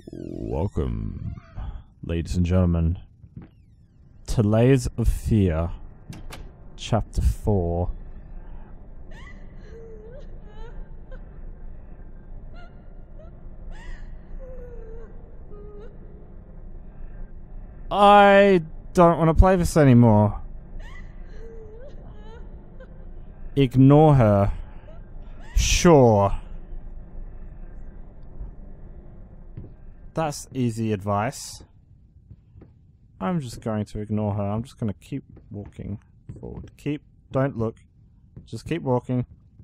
Welcome, ladies and gentlemen, to Layers of Fear, Chapter 4. I don't want to play this anymore. Ignore her. Sure. That's easy advice. I'm just going to ignore her. I'm just going to keep walking forward. Don't look. Just keep walking.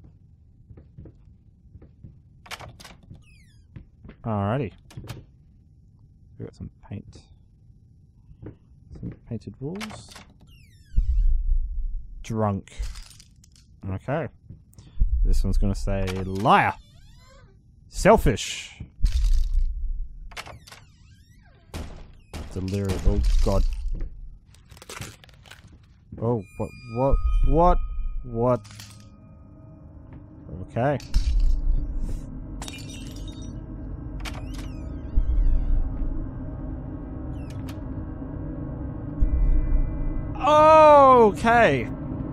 Alrighty. We got some paint. Some painted walls. Drunk. Okay. This one's going to say liar. Selfish. Delirious. Oh god. Oh, what? Okay. Okay.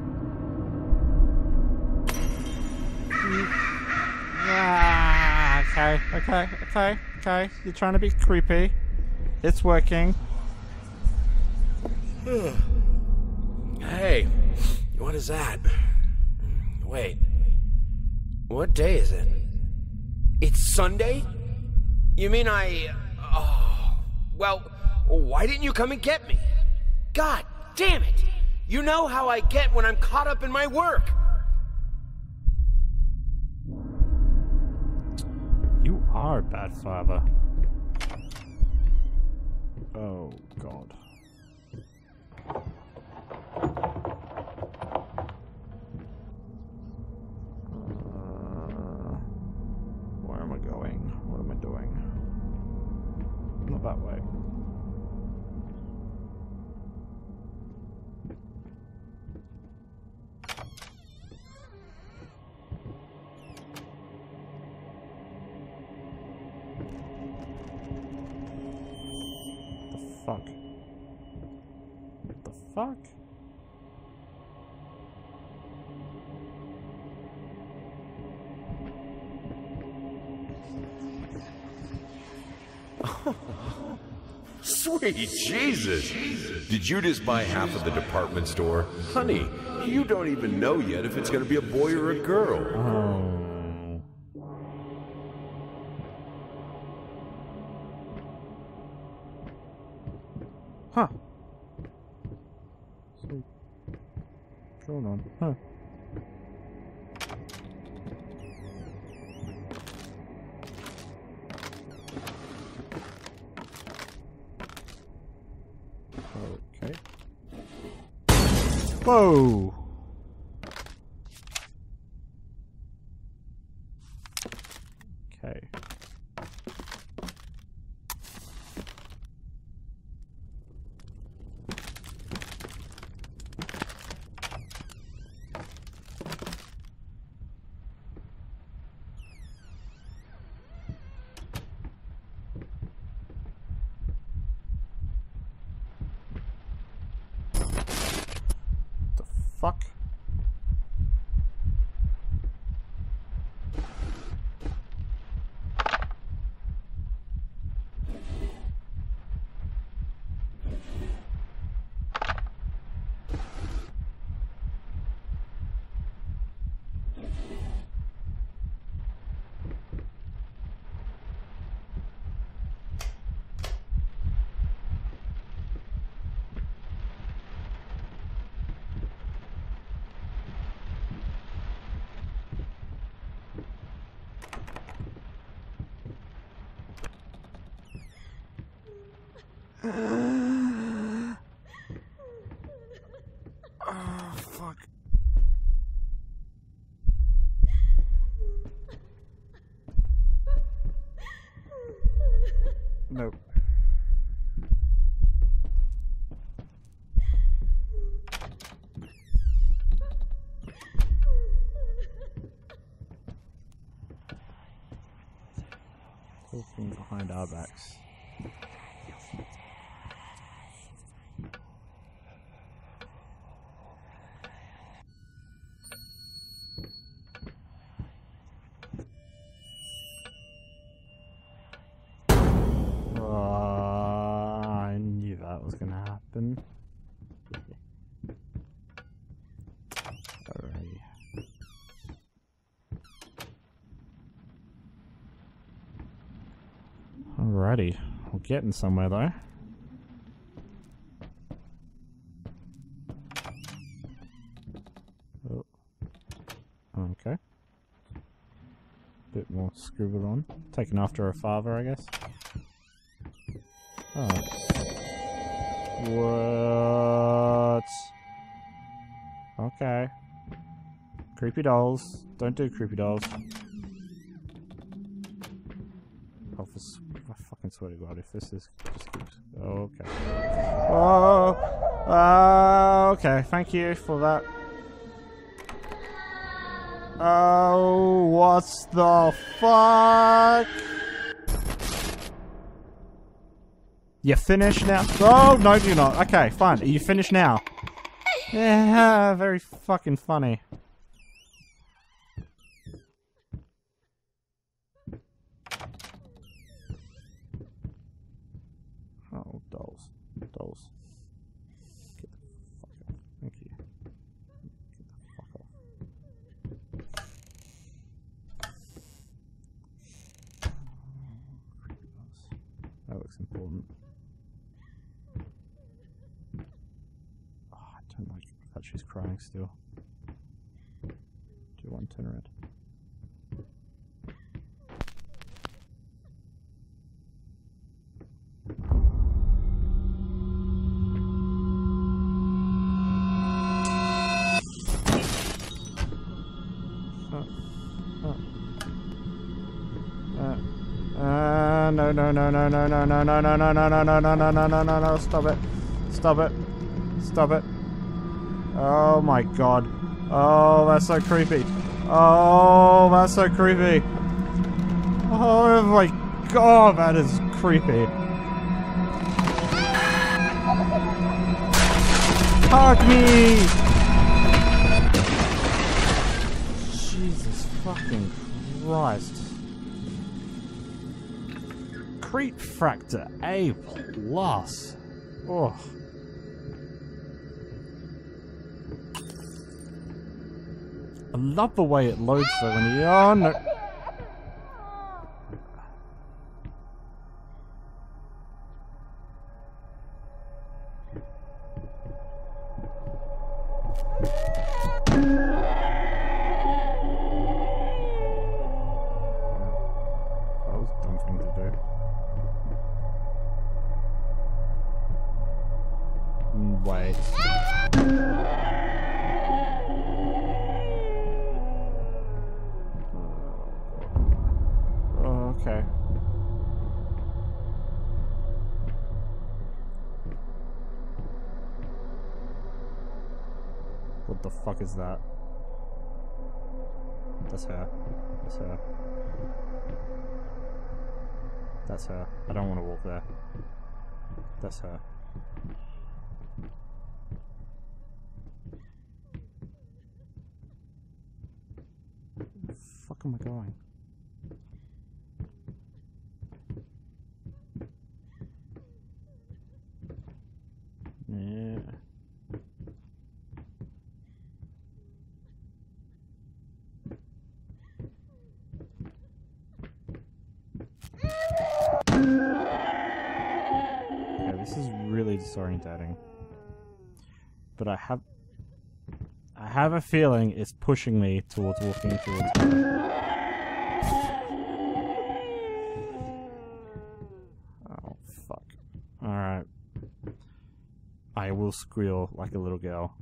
Okay. You're trying to be creepy. It's working. Hey, what is that? Wait, what day is it? It's Sunday? You mean well, why didn't you come and get me? God damn it! You know how I get when I'm caught up in my work! You are a bad father. Oh, God. Where am I going? What am I doing? Not that way. Fuck. What the fuck? Sweet Jesus! Did you just buy half of the department store? Honey, you don't even know yet if it's gonna be a boy or a girl. Oh. Huh. So, what's going on? Huh. Okay. Whoa! Okay. Fuck. Oh, fuck. Nope. talking behind our backs. I knew that was gonna happen. Alrighty. Alrighty, we're getting somewhere though. Oh. Okay. Bit more scribbled on. Taken after her father, I guess. Oh. What? Okay. Creepy dolls. Don't do creepy dolls. Oh, I fucking swear to God, if this is just keeps. Oh, okay. Oh, okay. Thank you for that. Oh, what the fuck? You finished now? Oh, no, you're not. Okay, fine. Are you finished now? Yeah, very fucking funny. Oh, dolls. Dolls. Get the fuck off. Thank you. Get the fuck off. That looks important. Oh, I don't like that she's crying still. Do you want to turn around? No, stop it. Stop it. Stop it. Oh my god. Oh, that's so creepy. Oh, that's so creepy. Oh my god, that is creepy. Hug me! Jesus fucking Christ. Creep Factor A+. Oh. I love the way it loads though when you... Oh no. That was a dumb thing to do. Wait. Oh, okay. What the fuck is that? That's her. That's her. That's her. I don't want to walk there. That's her. Where the fuck am I going? Yeah. Okay, this is really disorientating. But I have a feeling it's pushing me towards walking towards her. Oh, fuck. Alright. I will squeal like a little girl.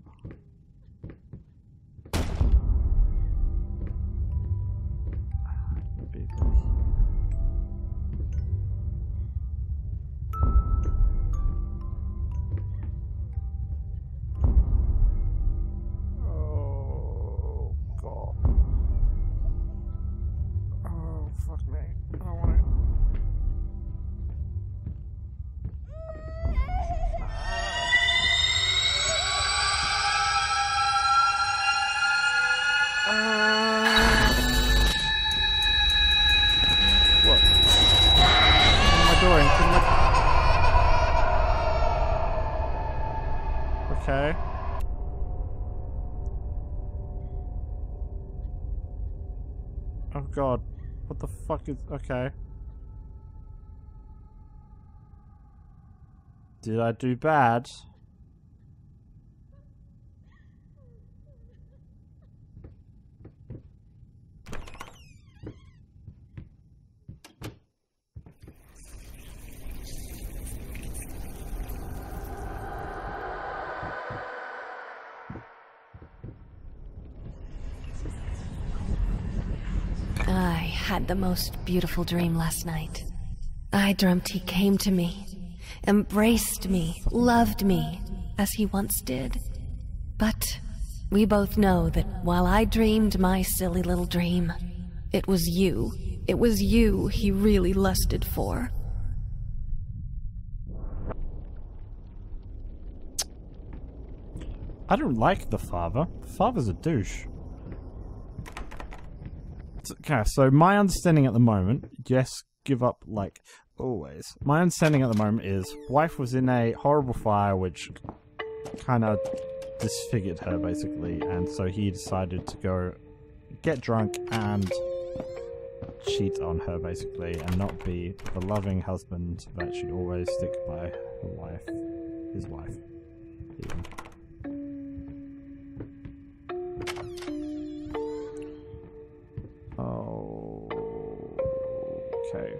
Oh god. What the fuck is... Okay. Did I do bad? I had the most beautiful dream last night. I dreamt he came to me, embraced me, loved me, as he once did. But we both know that while I dreamed my silly little dream, it was you he really lusted for. I don't like the father. The father's a douche. Okay, so my understanding at the moment, yes, give up like always. My understanding at the moment is wife was in a horrible fire which kind of disfigured her basically, and so he decided to go get drunk and cheat on her basically, and not be the loving husband that should always stick by her wife, his wife. Even. Okay.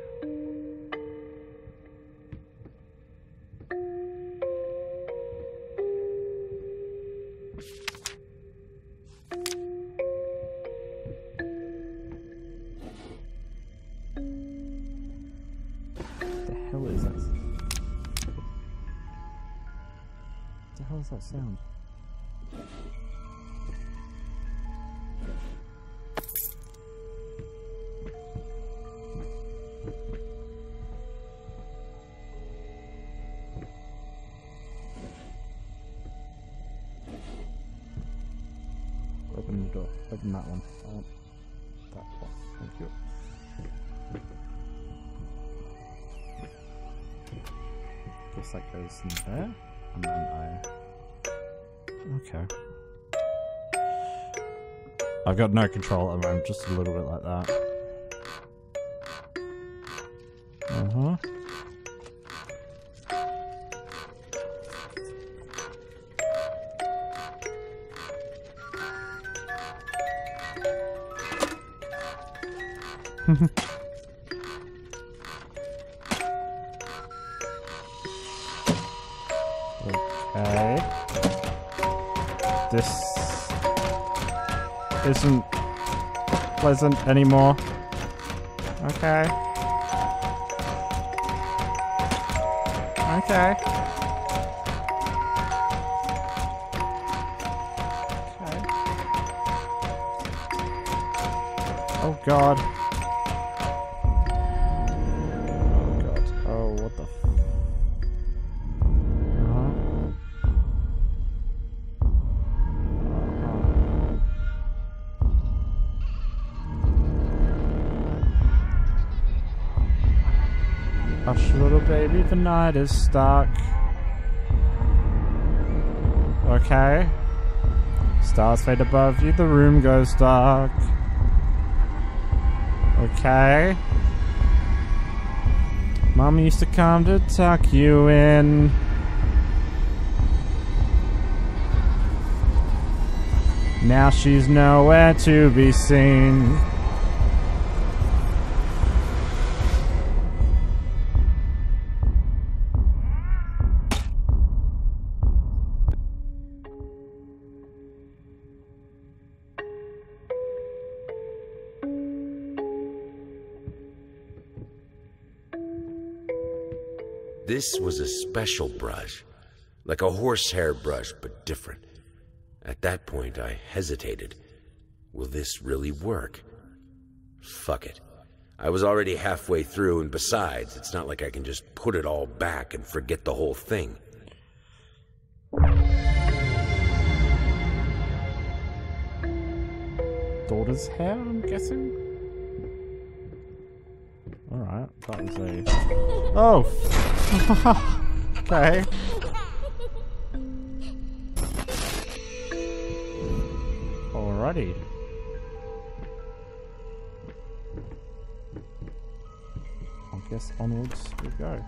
What the hell is that? What the hell is that sound? Open the door. Open that one. I want that one. Thank you. Guess that goes in there. And then I... Okay. I've got no control at the moment, just a little bit like that. Uh-huh. Okay. This isn't pleasant anymore. Okay. Okay. Okay. Oh god. Hush, little baby, the night is dark. Okay. Stars fade above you, the room goes dark. Okay. Mom used to come to tuck you in. Now she's nowhere to be seen. This was a special brush, like a horsehair brush, but different. At that point, I hesitated. Will this really work? Fuck it. I was already halfway through, and besides, it's not like I can just put it all back and forget the whole thing. Daughter's hair, I'm guessing? Alright, that was a... Oh! Okay. Alrighty. guess onwards we go.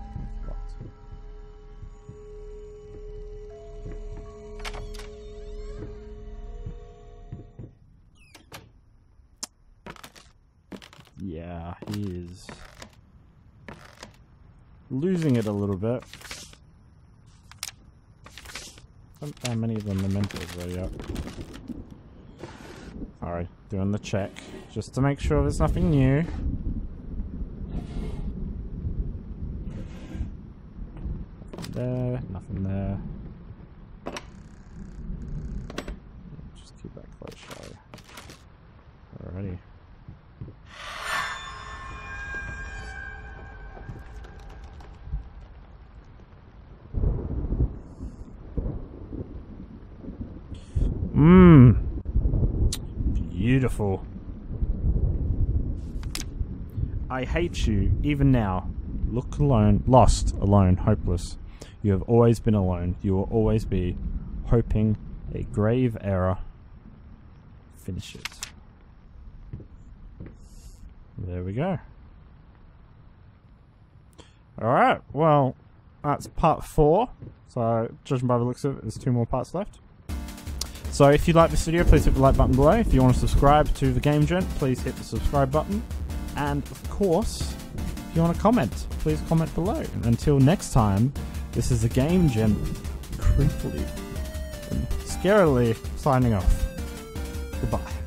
Yeah, he is losing it a little bit. Haven't found many of the mementos though yet. Alright, doing the check just to make sure there's nothing new. Nothing there, nothing there. Just keep that close, shall we? Alrighty. Beautiful. I hate you, even now. Look alone, lost, alone, hopeless. You have always been alone. You will always be, hoping a grave error. Finish it. There we go. Alright, well, that's part 4. So, judging by the looks of it, there's 2 more parts left. So if you like this video, please hit the like button below. If you want to subscribe to the Game Gent, please hit the subscribe button. And of course, if you want to comment, please comment below. And until next time, this is the Game Gent creepily and scarily signing off. Goodbye.